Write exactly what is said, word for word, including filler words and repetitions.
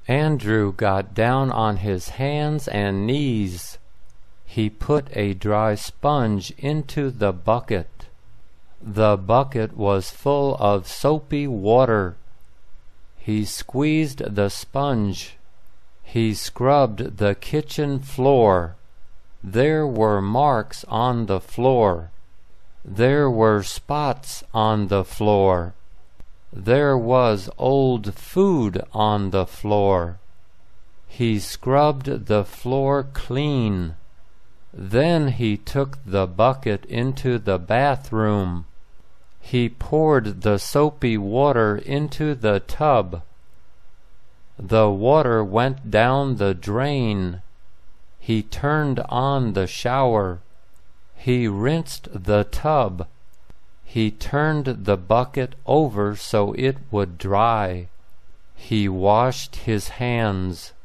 Andrew got down on his hands and knees. He put a dry sponge into the bucket. The bucket was full of soapy water. He squeezed the sponge. He scrubbed the kitchen floor. There were marks on the floor. There were spots on the floor. There was old food on the floor. He scrubbed the floor clean. Then he took the bucket into the bathroom. He poured the soapy water into the tub. The water went down the drain. He turned on the shower. He rinsed the tub. He turned the bucket over so it would dry. He washed his hands.